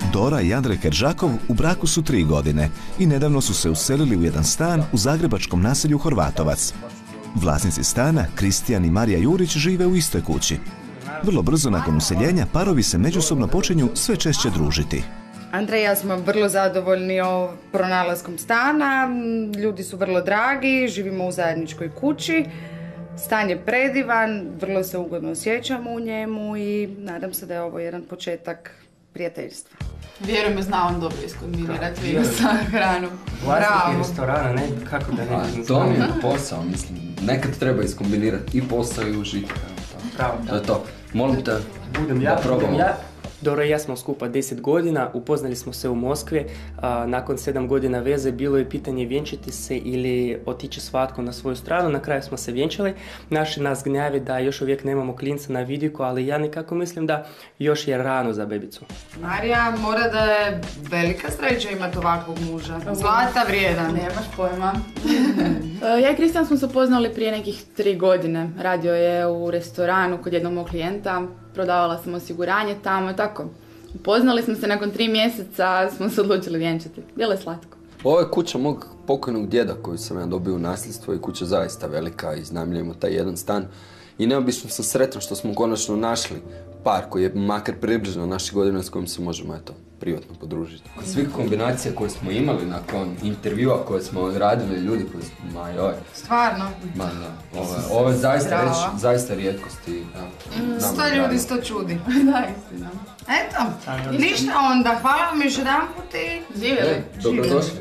Dora i Andrej Keržakov u braku su 3 godine i nedavno su se uselili u jedan stan u zagrebačkom naselju Horvatovac. Vlasnici stana, Kristijan i Marija Jurić, žive u istoj kući. Vrlo brzo nakon useljenja parovi se međusobno počinju sve češće družiti. Andrej i ja smo vrlo zadovoljni o pronalaskom stana, ljudi su vrlo dragi, živimo u zajedničkoj kući. Stan je predivan, vrlo se ugodno osjećamo u njemu i nadam se da je ovo jedan početak prijateljstva. Vjerujem me, zna on dobro iskombinirati vino sa hranom. Vlasnik restorana, ne, kako da ne... To mi je posao, mislim. Nekad treba iskombinirati i posao i užitak. Pravo. To je to. Molim te da probamo. Dora i ja smo skupa 10 godina, upoznali smo se u Moskvi. Nakon 7 godina veze bilo je pitanje vjenčati se ili otići svatko na svoju stranu. Na kraju smo se vjenčali. Naši nas gnjavi da još uvijek nemamo klinca na vidiku, ali ja nekako mislim da još je rano za bebicu. Marija mora da je velika sreća imati ovakvog muža. Zlata vrijedan. Nemaš pojma. Ja i Kristijan smo se upoznali prije nekih 3 godine. Radio je u restoranu kod jednog mog klijenta. Prodavala sam osiguranje tamo i tako. Upoznali smo se, nakon 3 mjeseca smo se odlučili vjenčati. Bilo je slatko. Ovo je kuća mog pokojnog djeda koju sam ja dobio u nasljedstvo i kuća zaista velika, iznajmljujemo taj jedan stan. I neobično sam sretan što smo konačno našli par koji je makar približno naše godine s kojim se možemo privatno podružiti. Svih kombinacija koje smo imali nakon intervjua koje smo odradili, ljudi koji smo, Stvarno? Ovo je zaista rijetkosti. 100 ljudi, 100 čudi. Da, istina. Eto, ništa onda, hvala vam još jedan put i živjeli. Dobrodošli.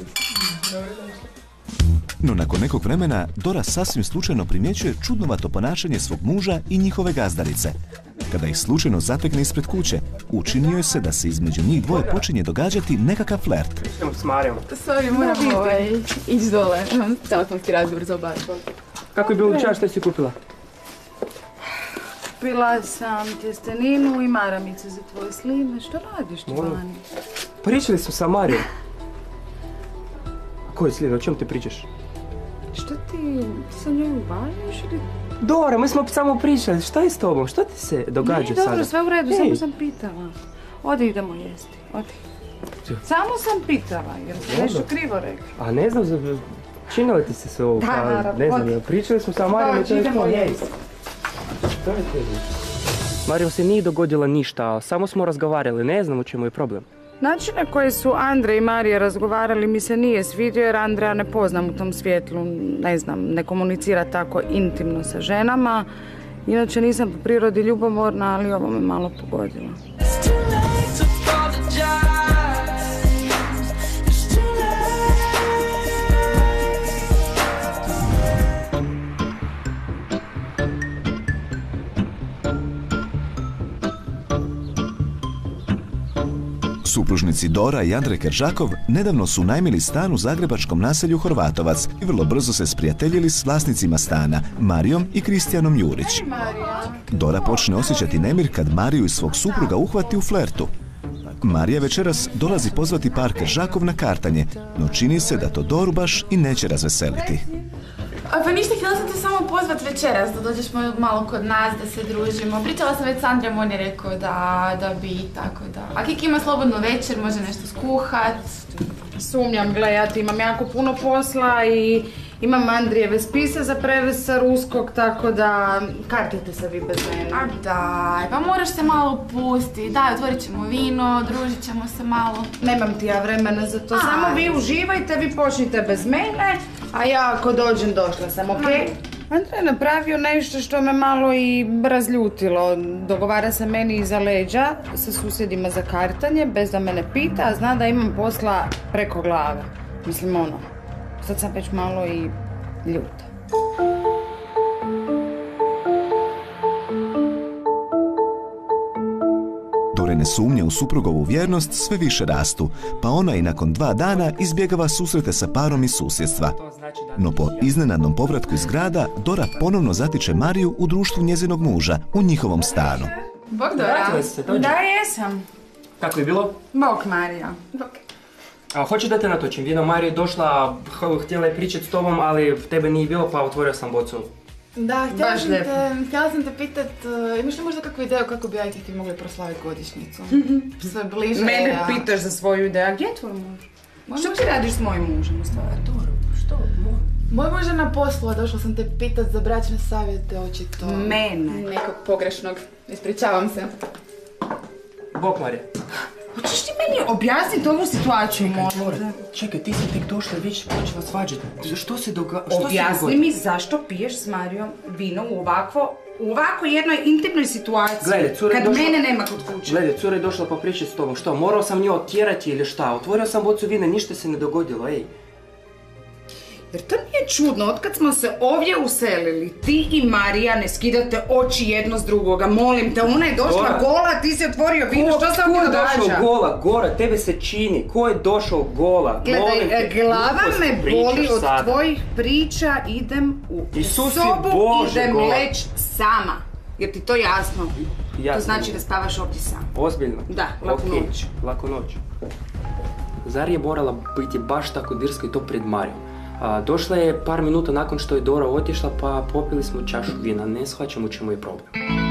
No nakon nekog vremena Dora sasvim slučajno primjećuje čudnovato ponašanje svog muža i njihove gazdarice. Kada ih slučajno zatekne ispred kuće, učinio je se da se između njih dvoje počinje događati nekakav flert. S Marijom. Sorry, moram ići dole. Imam telefonski razgovor za obaviti. Kako je bilo učer, što si kupila? Kupila sam tjesteninu i maramice za tvoje sline. Što radiš tu vani? Pričali su sa Marijom. Koje sline, o čem te pričaš? Što ti sa njoj uvaljuš ili... Dora, mi smo samo pričali, šta je s tobom? Što ti se događa sada? Dobro, sve u redu, samo sam pitala. Odi, idemo jesti, odi. Samo sam pitala, jer si nešto krivo rekla. A ne znam, činilo ti se sve ovo? Da, naravno, ne znam, pričali smo sa Marijom i to je idemo jesti. Što je tebi? Marijom se nije dogodilo ništa, samo smo razgovarali, ne znam u čemu je problem. Način na koji su Andrej i Marija razgovarali mi se nije svidio jer Andreja ne poznam u tom svijetlu, ne znam, ne komunicira tako intimno sa ženama. Inače nisam po prirodi ljubomorna, ali ovo me malo pogodilo. Supružnici Dora i Andrej Keržakov nedavno su unajmili stan u zagrebačkom naselju Horvatovac i vrlo brzo se sprijateljili s vlasnicima stana, Marijom i Kristijanom Jurić. Dora počne osjećati nemir kad Mariju i svog supruga uhvati u flertu. Marija večeras dolazi pozvati par Keržakov na kartanje, no čini se da to Doru baš i neće razveseliti. Pa ništa, htjela sam te samo pozvat večeras, da dođeš malo kod nas, da se družimo. Pričala sam već s Andrijom, on je rekao da bi, tako da. A Kiki ima slobodnu večer, može nešto skuhat. Sumnjam, gle, ja ti imam jako puno posla i imam Andrijeve spise za prevez sa ruskog, tako da kartite se vi bez mene. A daj, pa moraš se malo pustiti. Daj, otvorit ćemo vino, družit ćemo se malo. Nemam ti ja vremena za to, samo vi uživajte, vi počnite bez mene, a ja ako dođem došla sam, okej? Andrej je napravio nešto što me malo i razljutilo. Dogovara se meni iza leđa sa susjedima za kartanje, bez da mene pita, a zna da imam posla preko glave. Mislim sad sam već malo i ljuta. Dorine sumnje u suprugovu vjernost sve više rastu, pa ona i nakon 2 dana izbjegava susrete sa parom iz susjedstva. No po iznenadnom povratku iz grada, Dora ponovno zatiče Mariju u društvu njezinog muža, u njihovom stanu. Bog Dora. Da, jesam. Kako je bilo? Bog Marija. Bog. A hoćeš da te natočim? Vino, Marija je došla, htjela je pričati s tobom, ali tebe nije bilo, pa otvorio sam bocu. Da, Baš lijepo. htjela sam te pitat, imaš li možda kakvu ideju kako bi ja i ti mogli proslaviti godišnjicu? Sve bliže. Mene pitaš za svoju ideju, a gdje je tvoj muž? Što ti radiš s mojim mužem u stvari? Što? Moj muž je na poslu, a došla sam te pitat za bračne savjete, očito. Mene? Nekog pogrešnog, ispričavam se. Bok, Marija. Hoćeš ti meni objasniti ovu situaciju, molim? Čekaj, ti si tek došla, već počela svađati. Što se događa? Objasni mi zašto piješ s Marijom vino u ovako jednoj intimnoj situaciji, Gledaj, cura je kad došla- mene nema kod kuće. Gledaj, cura je došla pa pričati s tobom. Što, morao sam nju otjerati ili šta? Otvorio sam bocu vina, ništa se ne dogodilo, ej. Jer to nije čudno, otkad smo se ovdje uselili, ti i Marija ne skidate oči jedno s drugoga, molim te, ona je došla Dora. gola, ti si otvorio vino, što se ovdje Ko je došao događa? gola? Gora, tebe se čini. Ko je došao gola? Molim Gledaj, te, glava gluposti me pričaš boli od sada. tvojih priča, idem u Isuse sobu, Bože, idem gola. leć sama. Jer ti to jasno? Jasno. To znači da spavaš ovdje sam. Ozbiljno? Da, laku Okej, noć. Laku noć. Zar je morala biti baš tako drska i to pred Marijom? Došla je par minuta nakon što je Dora otišla pa popili smo čašu vina. Ne shvaćam u čemu je problem.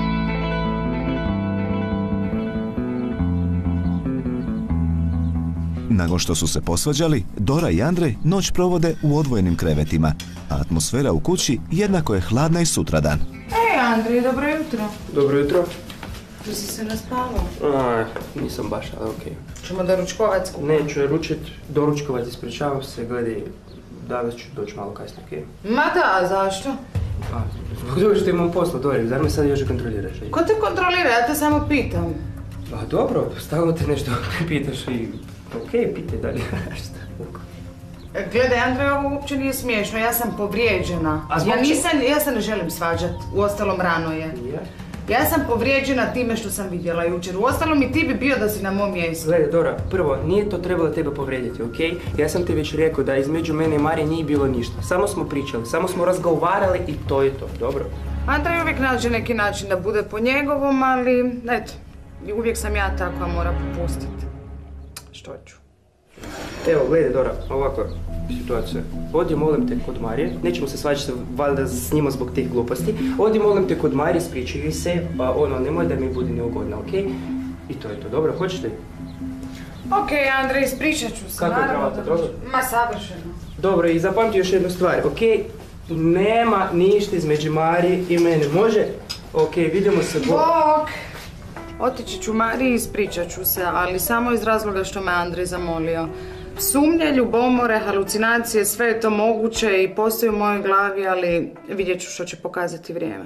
Nakon što su se posvađali, Dora i Andrej noć provode u odvojenim krevetima, a atmosfera u kući jednako je hladna i sutradan. Ej, Andrej, dobro jutro. Dobro jutro. Tu si se naspavao. Nisam baš, ali okej. Ćemo doručkovac kupiti. Neću je doručkovati, ispričavam se, gledaj, danas ću doći malo kasnije, okej? Ma da, zašto? Zbog toga što imam posla, Dori, zar me sad još kontroliraš? Ko te kontrolira? Ja te samo pitam. Dobro, stalno te nešto pitaš i... Okej, pitaj dalje. Šta? Gledaj, Andrej, ovo uopće nije smiješno, ja sam povrijeđena. A zbog Ja se ne želim svađat, uostalom rano je. Ja sam povrijeđena time što sam vidjela jučer, uostalom i ti bi bio da si na mom mjestu. Gledaj, Dora, prvo, nije to trebalo tebe povrijediti, okej? Ja sam ti već rekao da između mene i Marije nije bilo ništa. Samo smo pričali, samo smo razgovarali i to je to, dobro? Andrej uvijek nađe neki način da bude po njegovom, ali eto, uvijek sam ja ta koja mora popustiti. Što ću? Evo, gledaj, Dora, ovakva situacija. Odi, molim te, kod Marije. Nećemo se svađati valjda s njima zbog tih gluposti. Odi, molim te, kod Marije, ispričaj se, pa nemoj da mi bude neugodno, okej? I to je to, dobro, hoćeš li? Okej, Andrej, ispričat ću se. Kako je naravno kravata, da dobro? ću. Ma, savršeno. Dobro, i zapamti još jednu stvar, okej? Nema ništa između Marije i mene, može? Okej, vidimo se. Bok! Otići ću Mariji i ispričat ću se, ali samo iz razloga što me Andrej zamolio. Sumnje, ljubomore, halucinacije, sve je to moguće i postoji u mojoj glavi, ali vidjet ću što će pokazati vrijeme.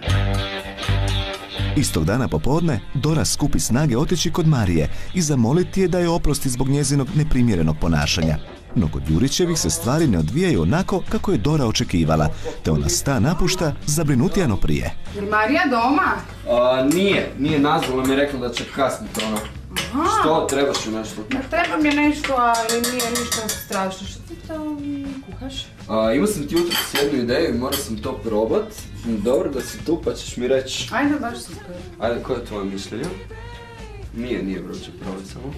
Istog dana popodne, Dora skupi snage otići kod Marije i zamoliti je da je oprosti zbog njezinog neprimjerenog ponašanja. No kod Jurićevih se stvari ne odvijaju onako kako je Dora očekivala, te ona stan napušta zabrinutijano prije. Je Marija doma? Nije nazvala, mi je rekla da će kasniti ono. Što, trebaš ju nešto? Ne treba mi nešto, ali nije ništa strašno. Što ti to kuhaš? Imao sam ti jutro jednu ideju i morao sam to probat. Dobro da si tu pa ćeš mi reći. Ajde, baš super. Ajde, koje je tvoje mišljenje? Nije vruće, probaj samo.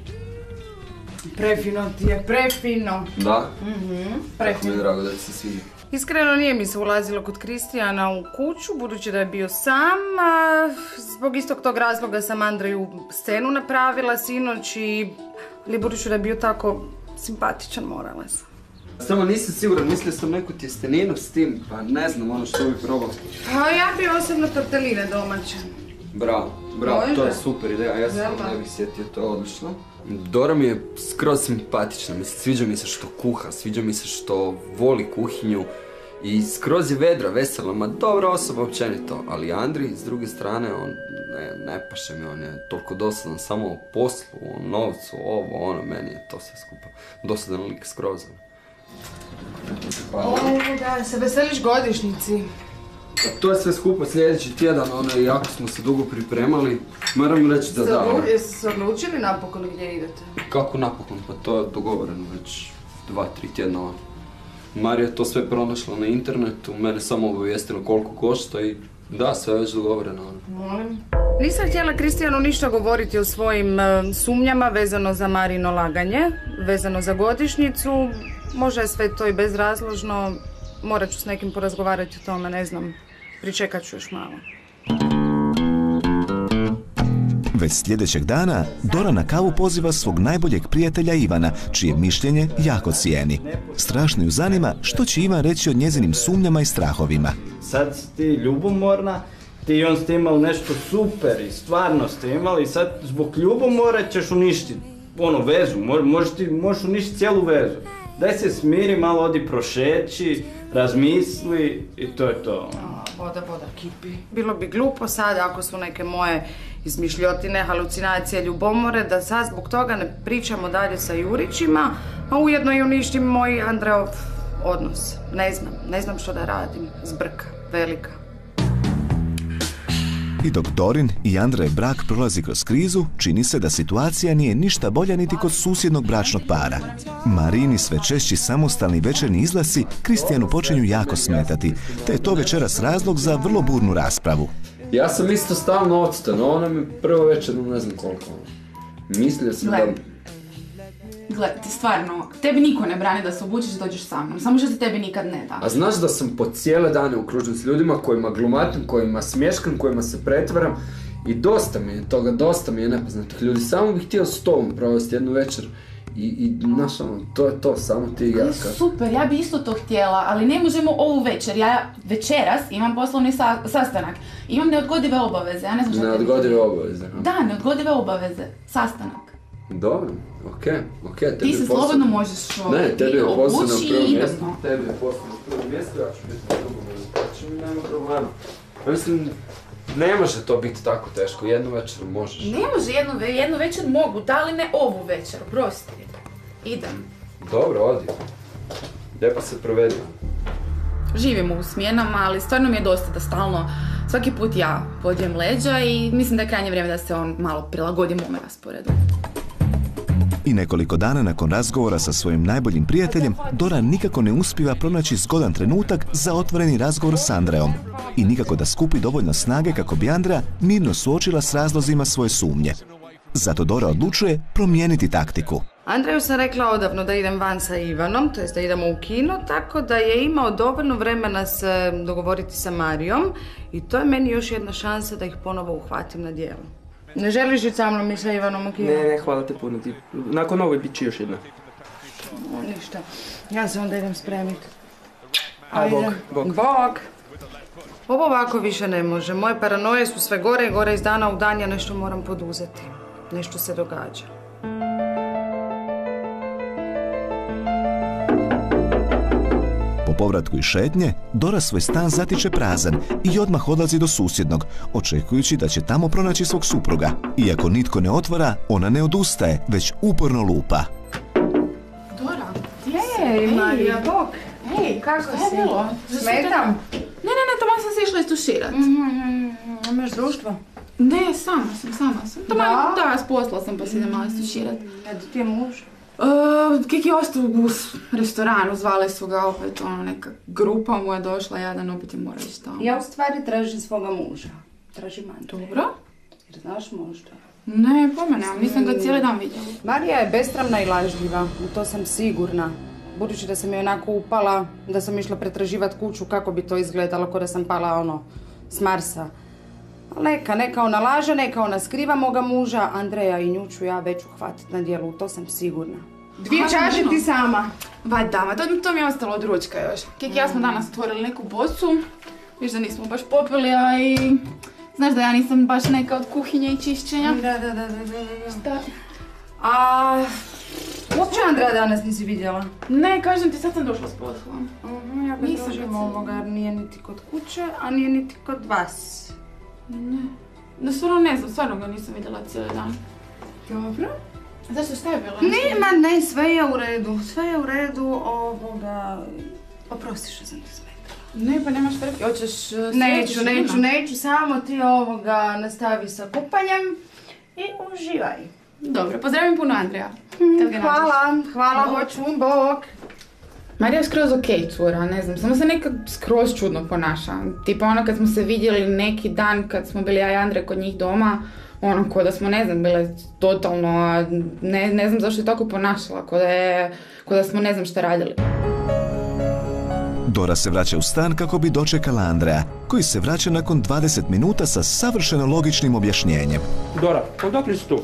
Prefino ti je, prefino. Da? Tako mi je Prefino. drago da ti se sviđa. Iskreno nije mi se ulazilo kod Kristijana u kuću, budući da je bio sam. Zbog istog tog razloga sam Andreju scenu napravila sinoć ali budući da je bio tako simpatičan, morala sam. Samo nisam siguran, mislio sam neku tjesteninu s tim, pa ne znam ono što bi probao. A ja bi osobno torteline domaće. Bravo, Može? to je super ideja, ja se Jel' ne bih sjetio, to je odlično. Dora mi je skroz simpatična, sviđa mi se što kuha, sviđa mi se što voli kuhinju i skroz je vedra, vesela, ma dobra osoba općenito, ali Andri s druge strane, on ne paše mi, on je toliko dosadan samo o poslu, o novcu, ovo, ono, meni je to sve skupa dosadan lik skroz. Da, se veseliš godišnjici. To je sve skupa sljedeći tjedan, jako smo se dugo pripremali, moram reći da da. Jeste se odlučili napokon gdje idete? Kako napokon? Pa to je dogovoreno već 2-3 tjedna. Marija je to sve pronašla na internetu, mene samo obavijestila koliko košta i da, sve je već dogovoreno. Molim. Nisam htjela Kristijanu ništa govoriti o svojim sumnjama vezano za Marino laganje, vezano za godišnjicu. Možda je sve to i bezrazložno, morat ću s nekim porazgovarati o tome, ne znam. Pričekat ću još malo. Već sljedećeg dana Dora na kavu poziva svog najboljeg prijatelja Ivana, čije mišljenje jako cijeni. Strašno ju zanima što će Ivan reći o njezinim sumnjama i strahovima. Sad si ti ljubomorna, ti i on ste imali nešto super i stvarno ste imali i sad zbog ljubomora ćeš uništiti vezu, možeš uništiti cijelu vezu. Daj se smiri, malo odi prošeći, razmisli i to je to. Voda, kipi. Bilo bi glupo sad ako su neke moje izmišljotine, halucinacije, ljubomore, da sad zbog toga ne pričamo dalje sa Jurićima, a ujedno i uništim moj Andreov odnos. Ne znam što da radim. Zbrka, velika. I dok Dorin i Andrej brak prolazi kroz krizu, čini se da situacija nije ništa bolja niti kod susjednog bračnog para. Marini sve češći samostalni večernji izlasci Kristijanu počinju jako smetati, te je to večeras razlog za vrlo burnu raspravu. Ja sam isto stalno odstan, ona mi prvo večer, ne znam koliko. Mislio sam da... Gle, ti stvarno, tebi niko ne brani da se obučeš i dođeš sa mnom, samo što se tebi nikad ne da. A znaš da sam po cijele dane okružen s ljudima kojima glumatim, kojima smješkam, kojima se pretvaram i dosta mi je toga, dosta mi je nepoznatih ljudi. Samo bih htio s tobom provesti jednu večer i znaš, to je to, samo ti i ja. Super, ja bi isto to htjela, ali ne možemo ovu večer. Ja večeras imam poslovni sastanak, imam neodgodive obaveze, ja ne znam što Neodgodive obaveze? Da, neodgodive obaveze, sastanak. Dobro, okej. Ti se slobodno možeš obući i idemo. Tebi je posao na prvo mjesto, ja ću biti na drugom mjestu, nema problema. Mislim, ne može to biti tako teško, jednu večer možeš. Ne može, jednu večer mogu, da li ne ovu večer, prosti. Idem. Dobro, odi. Lijepo se provedi. Živimo u smjenama, ali stvarno mi je dosta da stalno, svaki put ja podijem leđa i mislim da je krajnje vrijeme da se on malo prilagodi mome rasporedu. I nekoliko dana nakon razgovora sa svojim najboljim prijateljem, Dora nikako ne uspiva pronaći zgodan trenutak za otvoreni razgovor s Andreom. I nikako da skupi dovoljno snage kako bi Andrea mirno suočila s razlozima svoje sumnje. Zato Dora odlučuje promijeniti taktiku. Andreju sam rekla odavno da idem van sa Ivanom, to jest da idemo u kino, tako da je imao dovoljno vremena se dogovoriti sa Marijom i to je meni još jedna šansa da ih ponovo uhvatim na djelu. Ne želiš ići sa mnom i sa Ivanom u kino? Ne, hvala te puno. Nakon ovoj bit će još jedna. Ništa. Ja se onda idem spremiti. Bog. Ovo ovako više ne može. Moje paranoje su sve gore i gore iz dana u dan. Ja nešto moram poduzeti. Nešto se događa. Po povratku iz šetnje, Dora svoj stan zatiče prazan i odmah odlazi do susjednog, očekujući da će tamo pronaći svog supruga. Iako nitko ne otvara, ona ne odustaje, već uporno lupa. Dora, Ej, Marija, bok. Hej, kako si? bilo? Smetam? Ne, tamo sam se išla istuširat. Imaš društvo? Ne, sama sam. Da, s posla sam pa se idem malo istuširat. Edo ti je muž? Kiki je ostao u restoranu, zvali su ga opet, neka grupa mu je došla, jadan opet je mora ići tamo. Ja u stvari tražim svoga muža. Tražim Andreja. Dobro. Jer znaš možda? Ne, pojma nemam, nisam ga cijeli dan vidjela. Marija je besramna i lažljiva, u to sam sigurna. Budući da sam je onako upala, da sam išla pretraživati kuću, kako bi to izgledalo, kao da sam pala s Marsa. Ali neka ona laže, neka ona skriva moga muža, Andreja i nju ću ja već uhvatiti na djelu, u to sam sigurna. 2 čaše ti sama. Da, to mi je ostalo od ručka još. Kiki i ja smo danas otvorili neku bocu, viš da nismo baš popili, a i... Znaš da ja nisam baš neka od kuhinje i čišćenja. Da. Šta? A... Uopće Andreja danas nisi vidjela? Ne, kažem ti, sad sam došla s posla. Ja ga tražim ovoga, jer nije niti kod kuće, a nije niti kod vas. Ne. Da stvarno ne znam, stvarno ga nisam vidjela cijeli dan. Dobro. Zašto, šta je bilo? Ne, sve je u redu, oprosti što sam te smetala. Ne, pa nemaš vrti, hoćeš... Neću, samo ti nastavi sa kupanjem i uživaj. Dobro, pozdravim puno Andreja. Hvala, hoću, bok. Marija je skroz okej cura, ne znam, samo se nekak skroz čudno ponaša. Tipa kad smo se vidjeli neki dan kad smo bili ja i Andrej kod njih doma, ko da smo, ne znam, bile totalno, ne znam zašto je tako ponašala, ko da smo ne znam šta radili. Dora se vraća u stan kako bi dočekala Andreja, koji se vraća nakon 20 minuta sa savršeno logičnim objašnjenjem. Dora, odakle si tu?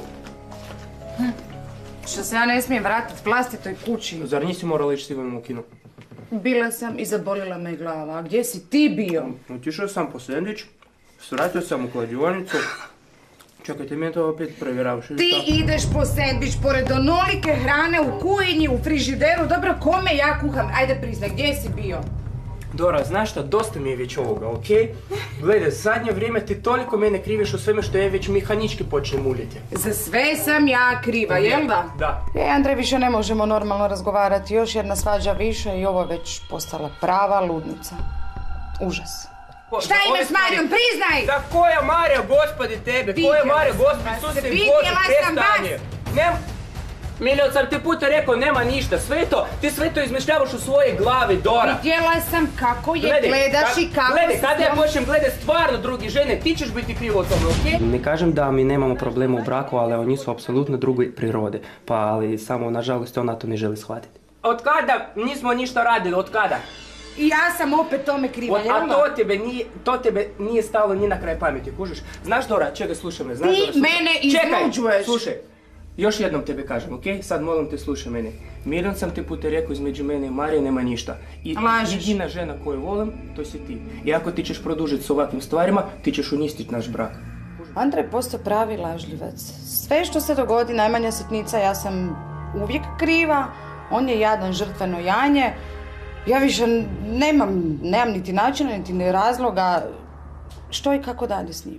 Što se ja ne smijem vratiti vlastitoj kući? Zar nisi morala ići s Ivanom u kino? Bila sam i zabolila me glava. A gdje si ti bio? Otišao sam po sendvič, svratio sam u kladionicu. Čekajte, mi je to opet provjeravaš. Ti ideš po sendvič pored onolike hrane u kuhinji, u frižideru. Dobro, kome ja kuham? Ajde priznaj, gdje si bio? Dora, znaš šta, dosta mi je već ovoga, okej? Gledaj, zadnje vrijeme ti toliko mene kriviš u sveme što ja već mehanički počnem uljeti. Za sve sam ja kriva, jel da? Da. Andrej, više ne možemo normalno razgovarati. Još jedna svađa više i ovo je već postala prava ludnica. Užas. Šta imaš s Marijom, priznaj! Da koja Marija, gospodi tebe, koja Marija, gospodi, Suse i Bože, prestanje! Milion sam ti puta rekao, nema ništa, sve to izmišljavaš u svojoj glavi, Dora. Vidjela sam kako je gledaš i kako Gledaj, kada ja počnem gledat stvarno drugi žene, ti ćeš biti krivo o tome, okej? Ne kažem da mi nemamo problema u braku, ali oni su apsolutno druge prirode. Pa, ali samo, nažalost, ona to ne želi shvatiti. Od kada nismo ništa radili, od kada? I ja sam opet tome kriva, jel' A to tebe nije stalo ni na kraj pameti, kužiš? Znaš, Dora, čekaj, slušaj me, znaš, Dora, ti mene izluđuješ. Čekaj, slušaj. Još jednom tebe kažem, okej? Sad molim te, slušaj mene. Milion sam te puta rekao, između mene i Marije nema ništa. I jedina žena koju volim, to si ti. I ako ti ćeš produžiti s ovakvim stvarima, ti ćeš uništiti naš brak. Andrej postao pravi lažljivac. Sve što se dogodi, najmanja sitnica, ja sam uvijek kriva. On je jadan, žrtveno janje. Ja više nemam niti načina, niti razloga što i kako dalje s njime.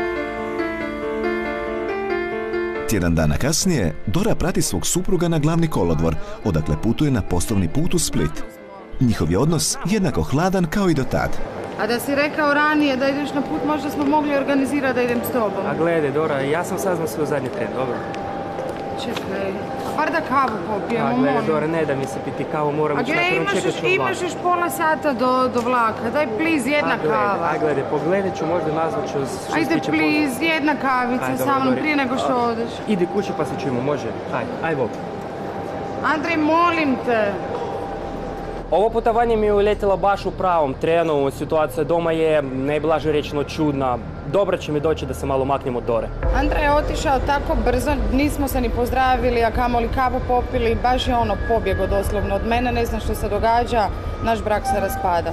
Tjedan dana kasnije, Dora prati svog supruga na glavni kolodvor, odakle putuje na poslovni put u Split. Njihov je odnos jednako hladan kao i do tad. A da si rekao ranije da ideš na put, možda smo mogli organizirati da idem s tobom. A gledaj, Dora, ja sam saznao sve u zadnji tren, dobro? Čekaj, bar da kavu popijemo, molim. A gledaj, Dora, ne da mi se piti kavu, moram ići na prvom čekaću vlak. Imaš još pola sata do vlaka, daj please jedna kava. A gledaj, pogledat ću, možda nazvat ću što ajde please, jedna kavica sa mnom prije nego što odeš. Idi kući pa se čujemo, može? Aj Bog. Andrej, molim te. Ovo putovanje mi je uletilo baš u pravom trenu, situacija doma je najblaže rečeno čudna. Dobro će mi doći da se malo maknem od Dore. Andrej je otišao tako brzo, nismo se ni pozdravili, a kamoli kavu popili, baš je ono pobjego doslovno od mene, ne znam što se događa, naš brak se raspada.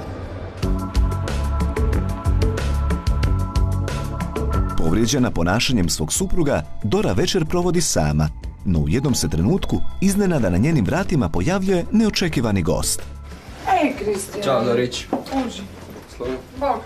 Povrijeđena ponašanjem svog supruga, Dora večer provodi sama, no u jednom se trenutku iznenada na njenim vratima pojavljuje neočekivani gost. Ej, Kristijan. Ćao, Dorić. Uži. Slovo. Bok.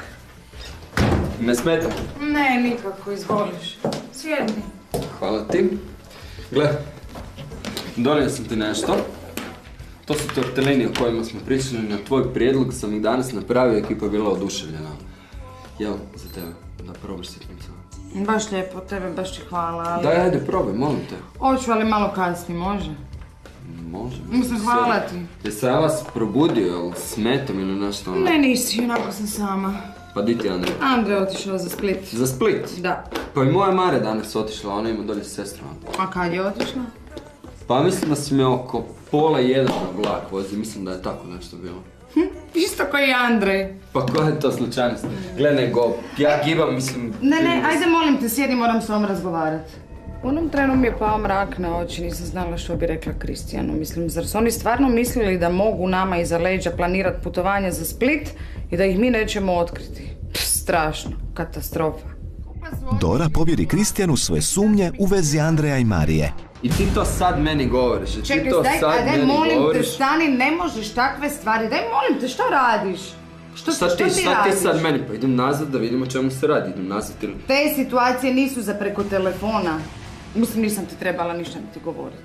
Ne smeta? Ne, nikako, izvoliš. Sjedni. Hvala ti. Gle, donio sam ti nešto. To su tortelini o kojima smo pričali, na tvoj prijedlog sam ih danas napravio, ekipa je bila oduševljena. Jel, za tebe, da probaš sitnim sam. Baš lijepo, tebe baš ti hvala, ali... Daj, ajde, probaj, molim te. Hoću, ali malo kasnije, može? Može. Mislim, hvala ti. Jesam ja vas probudio, jel smetam ili nešto ono? Ne, nisi, onako sam sama. Pa di ti Andrej? Andrej je otišao za Split. Za Split? Da. Pa i moja Mare danas otišla, ona ima dolje s sestrom. A kad je otišla? Pa mislim da si me oko 12:30 na vlak vozi, mislim da je tako nešto bilo. Isto koji i Andrej. Pa koja je to slučajnost? Gledaj go, ja gibam, mislim... Ne, ajde molim te, sjedi, moram s ovom razgovarati. U onom trenu mi je pao mrak na oči, nisam znala što bi rekla Kristijanu. Mislim, zar su oni stvarno mislili da mogu nama iza leđa planirati putovanje za Split i da ih mi nećemo otkriti? Strašno, katastrofa. Dora povjeri Kristijanu svoje sumnje u vezi Andreja i Marije. I ti to sad meni govoriš, čekaj, daj molim te, stani, ne možeš takve stvari, daj molim te, što radiš? Što ti radiš? Šta ti sad meni, pa idem nazad da vidimo čemu se radi, idem nazad ili... Te situacije nisu za preko telefona. Mislim, nisam ti trebala ništa mi ti govoriti.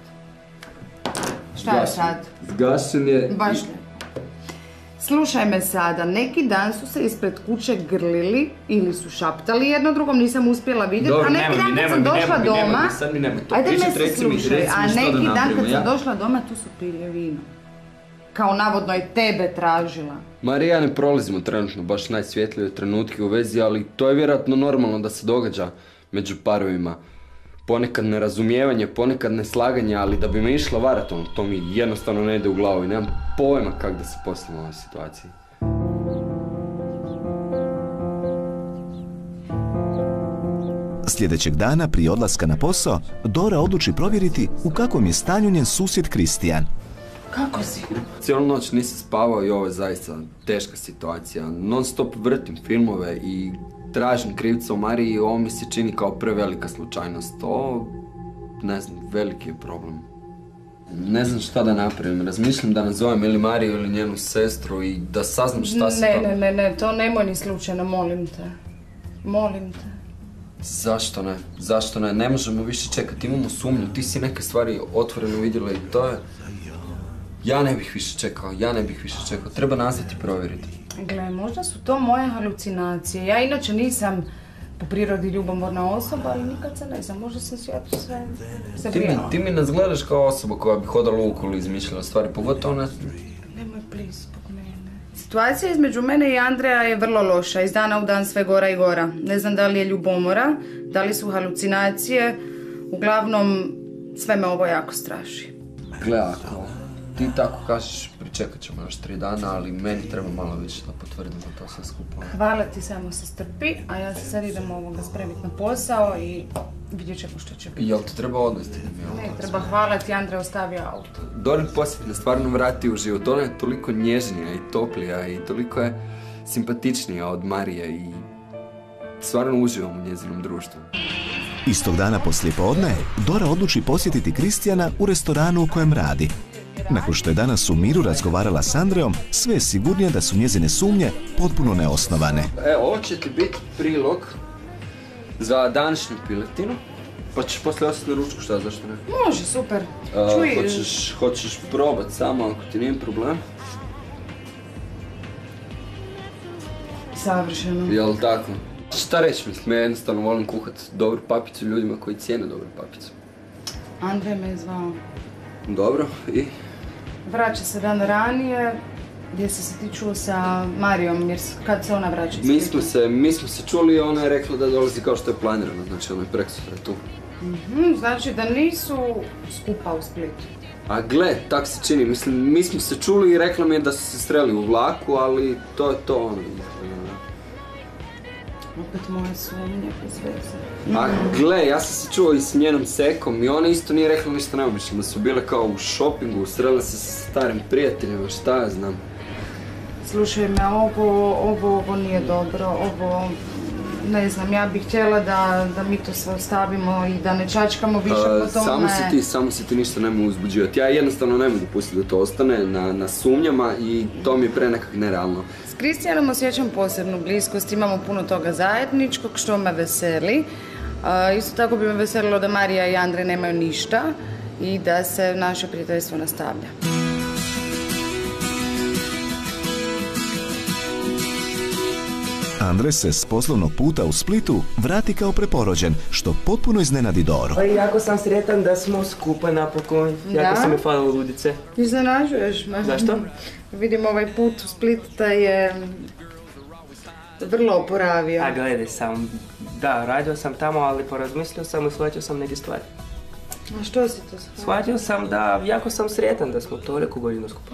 Šta je sad? Zgašen je... Baš ne. Slušaj me sada, neki dan su se ispred kuće grlili ili su šaptali jedno drugom, nisam uspjela vidjeti, a neki dan kad sam došla doma... Sad mi nemoj to ajde pričat, me recimo slušaj, a neki dan kad sam ja došla doma tu su pili vino. Kao navodno i tebe tražila. Marija, ne prolazimo trenutno baš najsvjetlije trenutke u vezi, ali to je vjerojatno normalno da se događa među parovima. Ponekad nerazumijevanje, ponekad neslaganje, ali da bi me išla varat, to mi jednostavno ne ide u glavu i nemam pojma kako da se postavim u ovoj situaciji. Sljedećeg dana, prije odlaska na posao, Dora odluči provjeriti u kakvom je stanju njen susjed Kristijan. Kako si? Cijelu noć nisam spavao i ovo je zaista teška situacija. Non stop vrtim filmove i tražim krivca u Mariji i ovo mi se čini kao prevelika slučajnost. To, ne znam, veliki je problem. Ne znam šta da napravim. Razmišljam da nazovem ili Mariju ili njenu sestru i da saznam šta se to... Ne, to nemoj ni slučajno, molim te. Molim te. Zašto ne? Zašto ne? Ne možemo više čekati, imamo sumnju. Ti si neke stvari otvoreno vidjela i to je... Ja ne bih više čekao. Treba nazvati i provjeriti. Gle, možda su to moje halucinacije. Ja inače nisam po prirodi ljubomorna osoba, ali nikad se ne znam, možda sam svijetu sve brinula. Ti mi nas gledaš kao osoba koja bi hodala ukolo i izmišljala stvari, pogotovo nas... Nemoj please zbog mene. Situacija između mene i Andreja je vrlo loša, iz dana u dan sve gora i gora. Ne znam da li je ljubomora, da li su halucinacije, uglavnom sve me ovo jako straši. Gle, ako ti tako kažeš, pričekat ćemo još 3 dana, ali meni treba malo više da potvrdimo to sve skupo. Hvala ti, samo se strpi, a ja se sad idem ovoga spremiti na posao i vidjet ćemo što će biti. Jel ti treba odvesti da mi Ne, treba, hvala ti, Andrej ostavio auto. Dorin posjetna stvarno vrati u život. Ona je toliko nježnija i toplija i toliko je simpatičnija od Marije i stvarno uživam u njezinom društvu. Istog dana poslijepodne, Dora odluči posjetiti Kristijana u restoranu u kojem radi. Nakon što je danas u miru razgovarala s Andrejom, sve je sigurnije da su njezine sumnje potpuno neosnovane. Evo, ovo će ti biti prilog za današnju piletinu, pa ćeš poslije ostati na ručku, šta, zašto ne? Može, super. Hoćeš probat samo ako ti nije problem? Savršeno. Jel tako? Šta reći, mislim, ja jednostavno volim kuhat dobru papicu ljudima koji cijene dobru papicu. Andrej me je zvao. Dobro, i? Vraća se dan ranije, gdje si se ti čuo sa Marijom, jer kad se ona vraća? Mi smo se čuli i ona je rekla da dolazi kao što je planirano, znači ona je prekosutra tu. Znači da nisu skupa u Splitu. A gle, tak se čini, mislim, mi smo se čuli i rekla mi je da su se sreli u vlaku, ali to je to ono. Opet moje sumnje bez veze. A gle, ja sam se čuo i s njenom sekom i ona isto nije rekla ništa neobično, da su bile kao u šopingu, srele se sa starim prijateljima, šta ja znam. Slušaj me, ovo nije dobro, ovo, ne znam, ja bih htjela da mi to sve ostavimo i da ne čačkamo više po tome. Samo se ti ništa nemoj uzbuđivati, ja jednostavno ne mogu pustiti da to ostane na sumnjama i to mi je pre nekak nerealno. S Kristijanom osjećam posebnu bliskost, imamo puno toga zajedničkog što me veseli. Isto tako bi me veselilo da Marija i Andrej nemaju ništa i da se naše prijateljstvo nastavlja. Andrej se s poslovnog puta u Splitu vrati kao preporođen, što potpuno iznenadi Doru. Jako sam sretan da smo skupa napokon. Jako sam mi falilo ludice. Iznenađuješ me. Zašto? Vidim ovaj put u Split da je vrlo oporavio. A gledaj sam, da, radio sam tamo, ali porazmislio sam i shvatio sam neke stvari. A što si to shvatio? Shvatio sam da jako sam sretan da smo toliko godina skupa.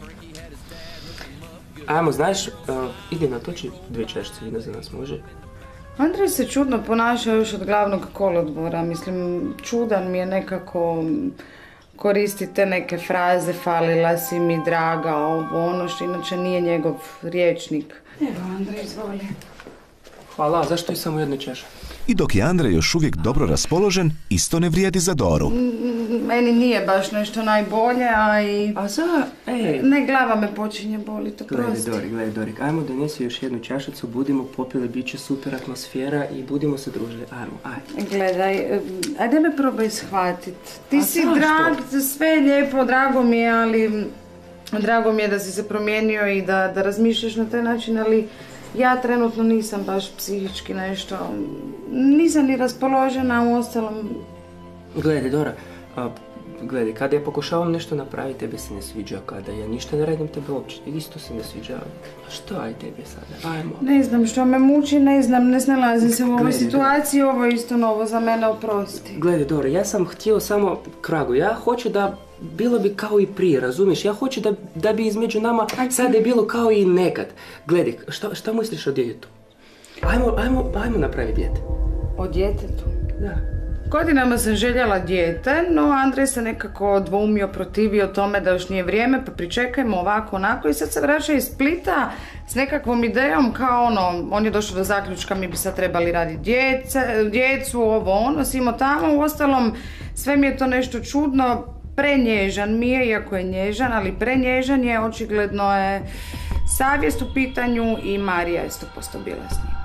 Ajmo, znaš, idi natoči 2 čašice vina za nas, može? Andrej se čudno ponaša još od glavnog kolodvora, mislim, čudan mi je nekako, koristi te neke fraze, falila si mi draga, ovo, ono što inače nije njegov rječnik. Evo, Andrej, izvoli. Hvala, zašto je samo 1 čaša? I dok je Andrej još uvijek dobro raspoložen, isto ne vrijedi za Doru. Meni nije baš nešto najbolje, a i... A za... Ej... Ne, glava me počinje boliti, prosti. Gledaj, Dorik, ajmo donesi još 1 čašicu, budimo popili, bit će super atmosfera i budimo se družili. Ajde. Gledaj, ajde me probaj shvatit. Ti si drag, sve je lijepo, drago mi je, ali... Drago mi je da si se promijenio i da razmišljaš na taj način, ali... Ja trenutno nisam baš psihički nešto, nisam ni raspoložena, u ostalom... Gledaj, Dora, gledaj, kada ja pokušavam nešto napraviti, tebe se ne sviđa, kada ja ništa ne radim, tebe uopće isto se ne sviđa. A što aj tebi sada? Ajmo. Ne znam što me muči, ne snalazim se u ovoj situaciji, ovo je isto novo za mene, oprosti. Gledaj, Dora, ja sam htio samo kragu, ja hoću da bilo bi kao i prije, razumiješ? Ja hoću da bi između nama sada je bilo kao i nekad. Gledaj, šta misliš o djetetu? Ajmo napraviti dijete. O djetetu? Da. Godinama sam željela dijete, no Andrej se nekako dvoumio, protivio tome da još nije vrijeme, pa pričekajmo ovako onako i sad se vraća iz Splita s nekakvom idejom kao ono, on je došao do zaključka mi bi sad trebali raditi djecu, ovo ono, simo tamo, uostalom sve mi je to nešto čudno, prenježan mi je, iako je nježan, ali prenježan je, očigledno je savjest u pitanju i Marija je 100% bila s njim.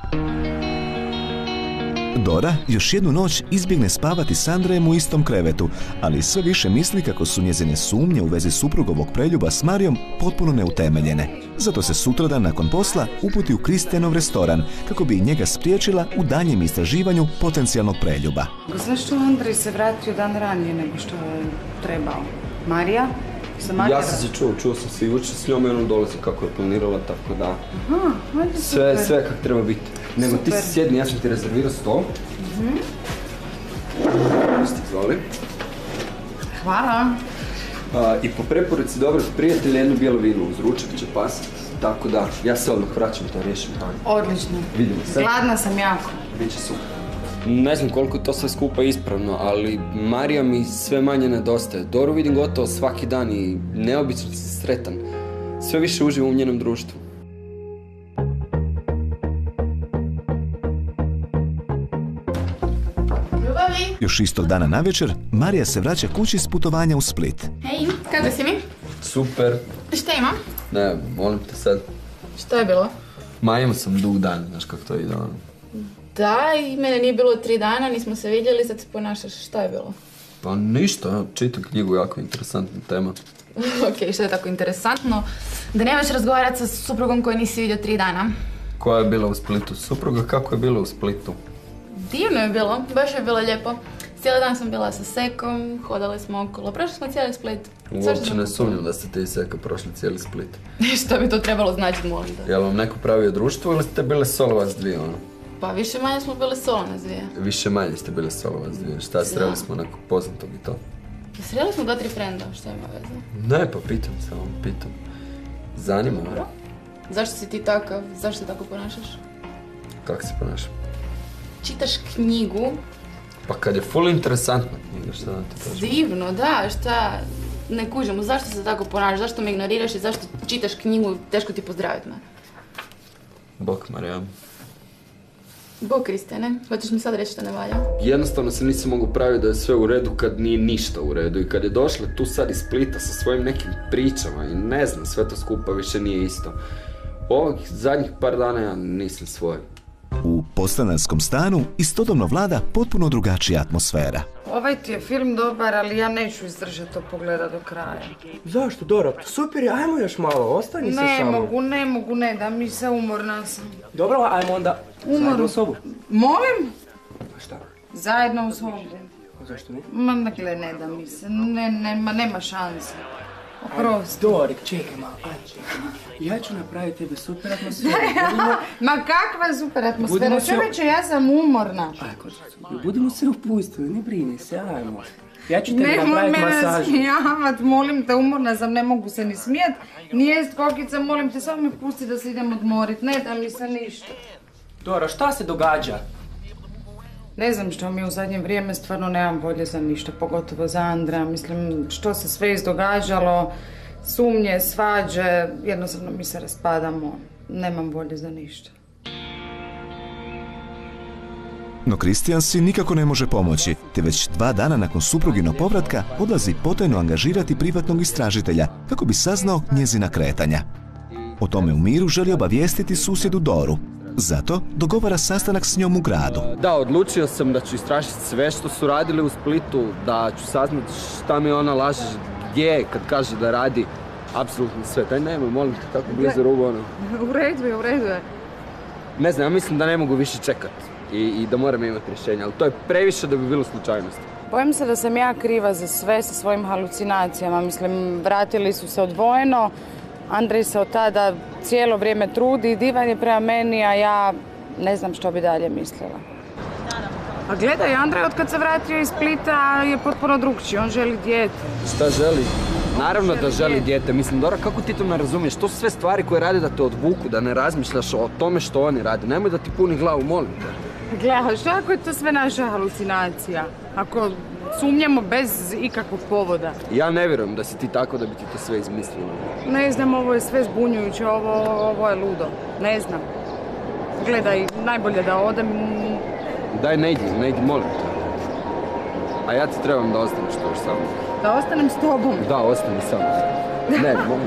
Dora još jednu noć izbjegne spavati s Andrejem u istom krevetu, ali sve više misli kako su njezine sumnje u vezi suprugovog preljuba s Marijom potpuno neutemeljene. Zato se sutradan nakon posla uputi u Kristijanov restoran kako bi njega spriječila u daljnjem istraživanju potencijalnog preljuba. Zašto Andrej se vratio dan ranije nego što je trebao? Marija? Ja sam se čuo sam se jučer s njom i ono dolazi kako je planirala, tako da... Aha, sve kako treba biti. Nego ti si sjedni, ja sam ti rezervirao stol. Izvoli. Hvala. I po preporuci dobrog prijatelja jedno bijelo vino uz ručak će pasati. Tako da, ja se odmah vraćam to riješim tamo. Odlično. Vidimo se. Gladna sam jako. Biće super. Ne znam koliko je to sve skupa ispravno, ali Marija mi sve manje nedostaje. Doru vidim gotovo svaki dan i neobično sam sretan. Sve više uživam u njenom društvu. Još istog dana navečer, Marija se vraća kući s putovanja u Split. Hej, kako si mi? Super. Šta imam? Ne, molim te sad. Što je bilo? Ma imao sam dug dan, znaš kako to ide ono. Da, i mene nije bilo 3 dana, nismo se vidjeli, sad se ponašaš. Šta je bilo? Pa ništa, čitam knjigu, jako interesantna tema. Ok, što je tako interesantno? Da nemaš razgovarati sa suprugom koju nisi vidio 3 dana. Koja je bila u Splitu? Supruga kako je bila u Splitu? Divno je bilo, baš je bilo lijepo. Cijeli dan sam bila sa Sekom, hodali smo okolo, prošli smo cijeli Split. Uopće ne sumnjam da ste ti i Seka prošli cijeli Split. Što bi to trebalo značiti, molim da? Jel vam neko pravio društvo ili ste bile solo vas dvije, ono? Pa više manje smo bili solo nas dvije. Više manje ste bile solo vas dvije, šta sreli smo nekog poznatog i to? Sreli smo 2-3 frenda, što ima veze? Ne, pa pitam, samo pitam. Zanima me. Zašto si ti takav? Zašto se tako ponašaš? Kako se ponašam? Čitaš knjigu. Pa kad je full interesantna knjiga, šta da ti kažem? Divno, da, šta? Ne kužimo, zašto se tako ponašaš, zašto me ignoriraš i zašto čitaš knjigu, teško ti pozdraviti me? Bok, Marija. Bog, Kristijane, hoćeš mi sad reći što ne valja? Jednostavno se nisam mogu praviti da je sve u redu kad nije ništa u redu i kad je došla tu sad iz Splita sa svojim nekim pričama i ne znam, sve to skupa više nije isto. Ovih zadnjih par dana ja nisam svoj. U podstanarskom stanu istodobno vlada potpuno drugačija atmosfera. Ovaj ti je film dobar, ali ja neću izdržati to pogleda do kraja. Zašto, Dora? Super je, ajmo još malo, ostani se samo. Ne mogu, ne da mi se, umorna sam. Dobro, ajmo onda zajedno u sobu. Molim? A šta? Zajedno u sobu. Zašto ne? Ma dakle, ne da mi se, nema šanse. Oprosti. Dorik, čekaj malo, ajde čekaj malo. Ja ću napraviti tebe super atmosferu. Ma kakva super atmosfera, Budimo se- čovječe, ja sam umorna. Budemo se upustili, ne brini se, ajmo. Ja ću tebi Nemoj napraviti me masažu. nasmijavat, molim te, umorna sam, ne mogu se ni smijat, ni jest kokica, molim te, samo mi pusti da se idem odmorit, ne da mi se ništa. Dora, šta se događa? Ne znam što mi u zadnje vrijeme stvarno nemam volje za ništa, pogotovo za Andra, mislim što se sve izdogađalo, sumnje, svađe, jednostavno mi se raspadamo, nemam volje za ništa. No Kristijan si nikako ne može pomoći, te već 2 dana nakon supruginog povratka odlazi potajno angažirati privatnog istražitelja kako bi saznao njezina kretanja. O tome u miru želi obavijestiti susjedu Doru. Zato dogovara sastanak s njom u gradu. Da, odlučio sam da ću istražiti sve što su radili u Splitu, da ću saznati šta mi ona laže, gdje, kad kaže da radi apsolutno sve. Daj nemoj, molim te, tako blizu rubu ono. U redu je. Ne znam, ja mislim da ne mogu više čekati i da moram imati rješenje, ali to je previše da bi bilo slučajnosti. Bojim se da sam ja kriva za sve sa svojim halucinacijama, mislim, vratili su se odvojeno, Andrej se od tada cijelo vrijeme trudi i divan je prema meni, a ja ne znam što bi dalje mislila. A gledaj, Andrej od kad se vratio iz Splita je potpuno drugčiji, on želi dijete. Šta želi? Naravno da želi dijete. Mislim, Dora, kako ti to ne razumiješ? To su sve stvari koje rade da te odvuku, da ne razmišljaš o tome što oni rade. Nemoj da ti puni glavu, molim te. Gle, što ako je to sve naša halucinacija? Ako sumnjamo bez ikakvog povoda? Ja ne vjerujem da si ti tako da bi ti to sve izmislila. Ne znam, ovo je sve zbunjujuće, ovo je ludo. Ne znam. Gledaj, najbolje da odem. Daj, ne idi, molim te. A ja ti trebam da ostaneš to još sa mnom. Da ostanem s tobom? Da, ostani sa mnom. Ne, molim.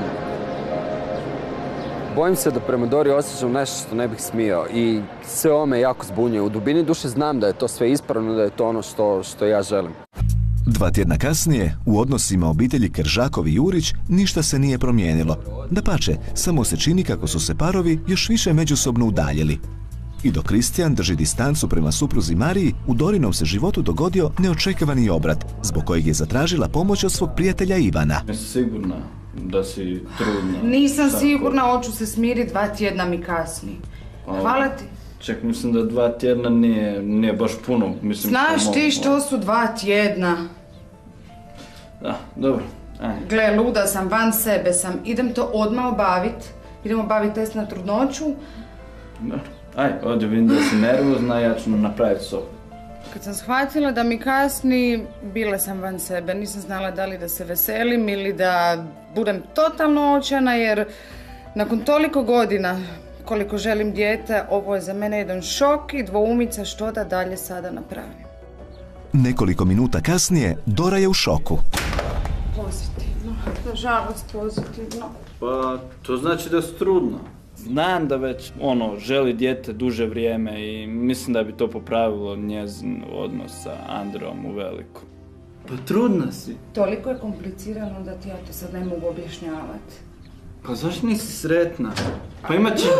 Bojim se da prema Dori osjećam nešto što ne bih smio i sve ovo me jako zbunjuje. U dubini duše znam da je to sve ispravno, da je to ono što ja želim. 2 tjedna kasnije, u odnosima obitelji Keržakov i Jurić ništa se nije promijenilo. Dapače, samo se čini kako su se parovi još više međusobno udaljili. I dok Kristijan drži distancu prema supruzi Mariji, u Dorinom se životu dogodio neočekivani obrat, zbog kojeg je zatražila pomoć od svog prijatelja Ivana. Jesi sigurna da si trudna? Nisam sigurna, hoću se smiriti, 2 tjedna mi kasni. Hvala ti. Ček, mislim da 2 tjedna nije baš puno. Znaš ti što su 2 tjedna? Da, dobro. Ajde. Gle, luda sam, van sebe sam. Idem to odmah obavit. Idem obaviti test na trudnoću. Dobro. Ajde, ovdje vidim da si nervozna, ja ću napraviti sobu. Kad sam shvatila da mi kasni, bila sam van sebe. Nisam znala da li da se veselim ili da budem totalno očajna, jer nakon toliko godina koliko želim dijete, ovo je za mene jedan šok i dvoumica što da dalje sada napravim. Nekoliko minuta kasnije, Dora je u šoku. Pozitivno, nažalost pozitivno. Pa, to znači da si trudna. Znam da već, želi dijete duže vrijeme i mislim da bi to popravilo njezin odnos sa Andreom u veliko. Pa trudna si. Toliko je komplicirano da ti ja to sad ne mogu objašnjavati. Pa zašto nisi sretna? Pa imat će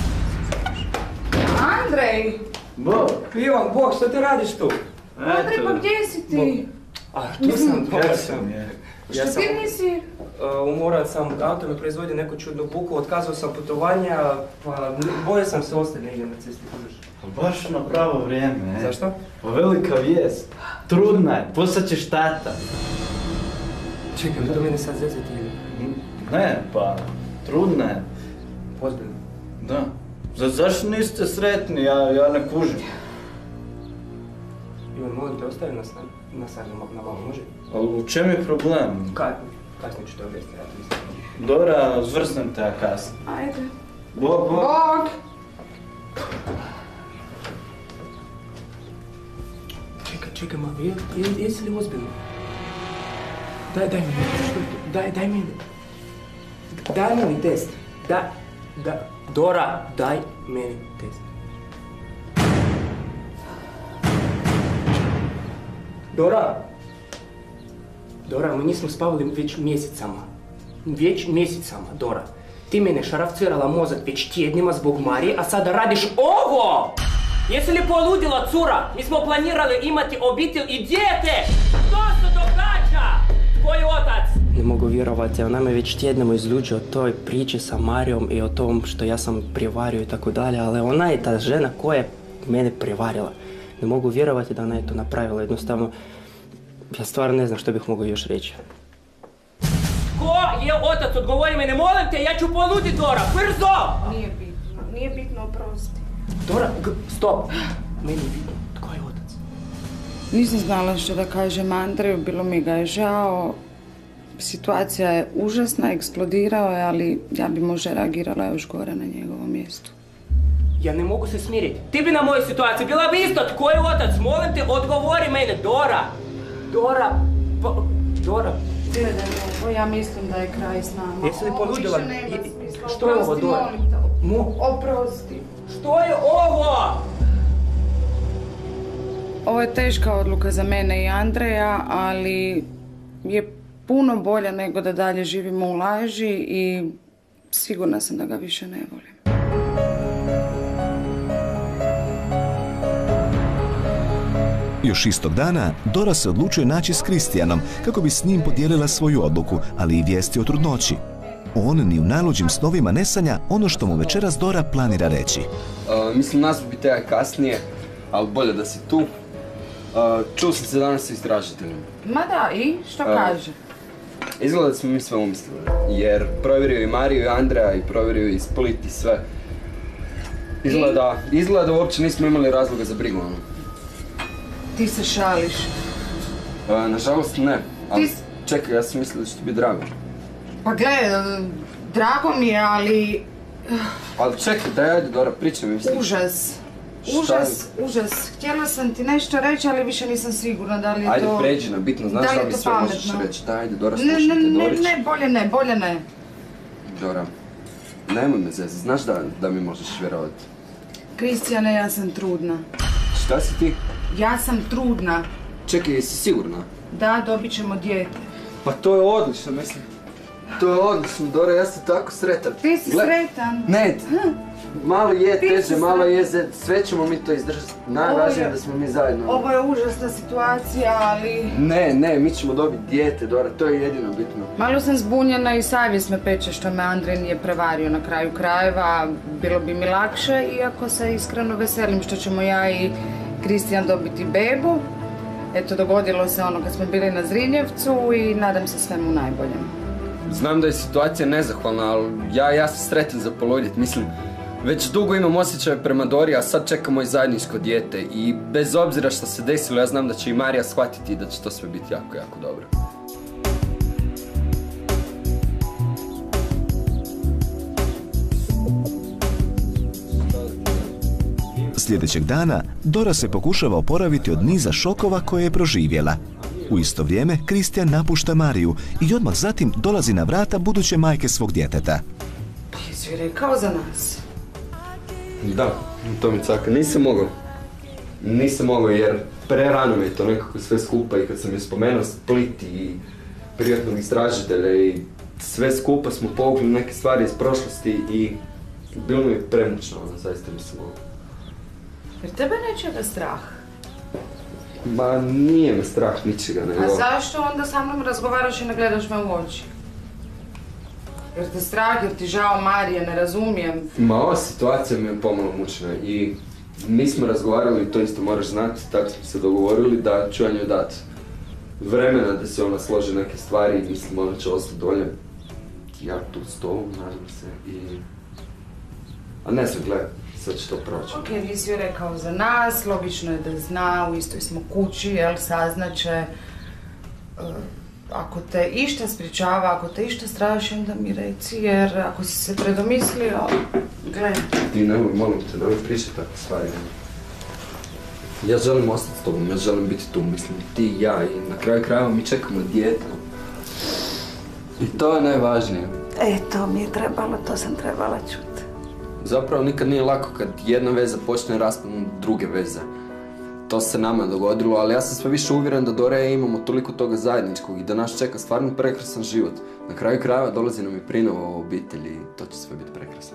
Andrej! Bog! Ivan, Bog, što ti radiš tu? Andrej, pa gdje si ti? Tu sam, dobar sam. Što ti nisi? Umoran sam, auto mi proizvodi neku čudnu buku, otkazao sam putovanja, pa bojao sam se ostati negdje na cesti. Pa baš na pravo vrijeme, Zašto? Pa velika vijest. Trudna je, postaćeš tata. Čekaj, to mene sad zezati ili? Ne, pa, trudna je. Ozbiljno. Da. Zašto niste sretni, ja ne kužim. Ivan, molim te, ostavi nas na malo, može? Ali u čem je problem? Kasnije ću te objasniti, ja to mislim. Dora, zvrsnem te, ja kasnije. Ajde. Bog! Bog! Čekaj, ma, jesi li ozbiljno? Daj mi, što je to? Daj meni test. Dora, daj meni test. Dora, mi nismo spavali već mjesecama, Dora. Ti mene šarafcirala mozak već tjednima zbog Marije, a sada radiš ovo! Jesi li poludila, cura? Mi smo planirali imati obitelj i dijete! Što se događa? Tvoj otac! Ne mogu vjerovati, ona me već tjednima izljučio o toj priči sa Marijom i o tom što ja sam prevario i tako dalje, ali ona je ta žena koja je mene prevarila. Ne mogu vjerovati da ona je to napravila, jednostavno, ja stvarno ne znam što bih mogao još reći. Ko je otac? Odgovori me, ne molim te, ja ću poluditi, Dora, brzo! Nije bitno, oprosti. Dora, stop! Meni je bitno, tko je otac? Nisam znala što da kažem Andreju, bilo mi ga je žao. Situacija je užasna, eksplodirao je, ali ja bi možda reagirala još gore na njegovom mjestu. Ja ne mogu se smiriti. Ti bi na mojoj situaciji bila bi isto. Tko je otac? Molim te, odgovori mene. Dora! Ja mislim da je kraj s nama. Jesi li poludila? Ovo više nema smisla. Što je ovo, Dora? Oprosti. Što je ovo? Ovo je teška odluka za mene i Andreja, ali je puno bolja nego da dalje živimo u laži i sigurna sam da ga više ne volim. Još istog dana, Dora se odlučuje naći s Kristijanom kako bi s njim podijelila svoju odluku, ali i vijesti o trudnoći. On ni u najluđim snovima ne sanja ono što mu večeras Dora planira reći. Mislim, nas bi te kasnije, ali bolje da si tu. Čuo sam se danas sa istražiteljima. Ma da, i? Što kaže? Izgleda da smo mi sve umislili, jer provjerio i Mariju i Andreja i provjerio i Split i sve. Izgleda uopće nismo imali razloga za brigu, ono. Ti se šališ. Nažalost ne, ali čekaj, ja sam mislila da će ti biti drago. Pa gle, drago mi je, ali... Ali čekaj, daj, ajde, Dora, pričaj mi. Užas. Htjela sam ti nešto reći, ali više nisam sigurna da li je to... Ajde, pređi na bitno, znaš da li sve možeš reći. Daj, ajde, Dora, slušaj te, Dorić. Ne, bolje ne. Dora, nemoj me zezati, znaš da mi možeš vjerovati. Kristijane, ja sam trudna. Šta si ti? Ja sam trudna. Čekaj, jesi sigurna? Da, dobit ćemo dijete. Pa to je odlično, mislim. To je odlično, Dora, ja sam tako sretan. Ti si sretan? Ne, malo je teže, malo je sve ćemo mi to izdržati. Najvažnije je da smo mi zajedno. Ovo je užasna situacija, ali... Ne, mi ćemo dobiti dijete, Dora, to je jedino bitno. Malo sam zbunjena i savjest me peče što me Andrej nije prevario na kraju krajeva. Bilo bi mi lakše, iako se iskreno veselim što ćemo ja i Kristijan dobiti bebu. Eto, dogodilo se ono kad smo bili na Zrinjevcu i nadam se svemu najboljem. Znam da je situacija nezahvalna, ali ja sam sretan za poludjet, mislim, već dugo imam osjećaje prema Dori, a sad čekamo i zajedničko dijete i bez obzira što se desilo, ja znam da će i Marija shvatiti i da će to sve biti jako, jako dobro. Sljedećeg dana Dora se pokušava oporaviti od niza šokova koje je proživjela. U isto vrijeme Kristijan napušta Mariju i odmah zatim dolazi na vrata buduće majke svog djeteta. Jesi rekao za nas? Da, to mi caka. Nisam mogao jer prerano mi je to nekako sve skupa i kad sam je spomenuo Split i privatnog istražitelja i sve skupa smo povukli neke stvari iz prošlosti i bilo mi je premučno, zaista nisam mogao. Jer tebe nečega strah? Ma nije me strah ničega, nego... A zašto onda sa mnom razgovaraš i ne gledaš me u oči? Jer te strah, jer ti žao Marije, ne razumijem. Ma ova situacija mi je pomalo mučna i mi smo razgovarali, to isto moraš znati, tako smo se dogovorili da ću ja njoj dati vremena da se ona složi neke stvari i mislim ona će ostati dolje. Ja tu stojim, nadam se i... A ne znam, gledaj. Sad će to proći. Ok, nisi joj rekao za nas, logično je da zna, u istoj smo kući, jel, saznaće. Ako te išta spričava, ako te išta straši, onda mi reci, jer ako si se predomislio, gledaj. Ti nemoj, molim te, nemoj pričati takve stvari. Ja želim ostati s tobom, ja želim biti tu, mislim, ti i ja, i na kraju krajeva mi čekamo dijete. I to je najvažnije. To mi je trebalo, to sam trebala čuti. Zapravo nikad nije lako kad jedna veza počne raspadom druge veze. To se nama dogodilo, ali ja sam sve više uvjeren da Dora i ja imamo toliko toga zajedničkog i da nas čeka stvarno prekrasan život. Na kraju krajeva dolazi nam i prinova u obitelji i to će sve biti prekrasno.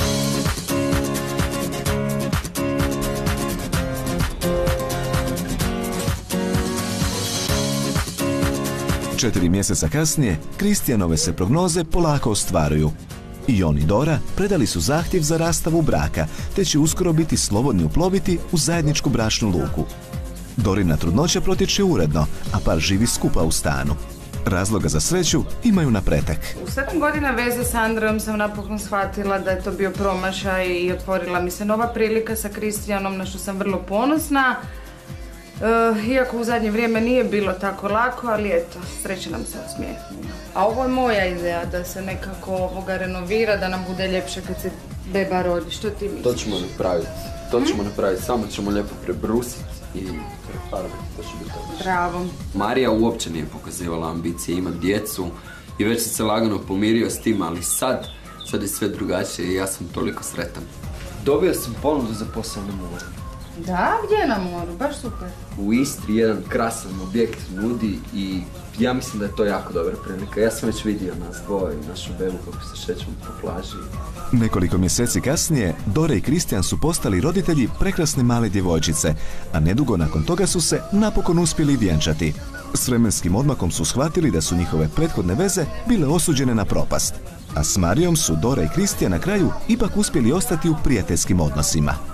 Četiri mjeseca kasnije, Kristijanove se prognoze polako ostvaruju. I on i Dora predali su zahtjev za rastavu braka, te će uskoro biti slobodni uploviti u zajedničku bračnu luku. Dorina trudnoća protječe uredno, a par živi skupa u stanu. Razloga za sreću imaju na pretek. U 7 godina veze s Andrejom sam napokon shvatila da je to bio promašaj i otvorila mi se nova prilika sa Kristijanom, na što sam vrlo ponosna. Iako u zadnje vrijeme nije bilo tako lako, ali eto, sreća nam se osmijehnula. A ovo je moja ideja, da se nekako ovoga renovira, da nam bude ljepše kad se beba rodi. Što ti misliš? To ćemo napraviti, samo ćemo lijepo prebrusiti i prefarbati, to će biti odlično. Bravo. Marija uopće nije pokazivala ambicije imati djecu i već se lagano pomirio s tim, ali sad je sve drugačije i ja sam toliko sretan. Dobio sam ponudu za posao na moru. Da? Gdje na moru? Baš super. U Istri jedan krasan objekt nudi i ja mislim da je to jako dobra prilika. Ja sam već vidio nas dvoje i našu bebu kako se šećemo po plaži. Nekoliko mjeseci kasnije, Dora i Kristijan su postali roditelji prekrasne male djevojčice, a nedugo nakon toga su se napokon uspjeli vjenčati. S vremenskim odmakom su shvatili da su njihove prethodne veze bile osuđene na propast. A s Marijom su Dora i Kristijan na kraju ipak uspjeli ostati u prijateljskim odnosima.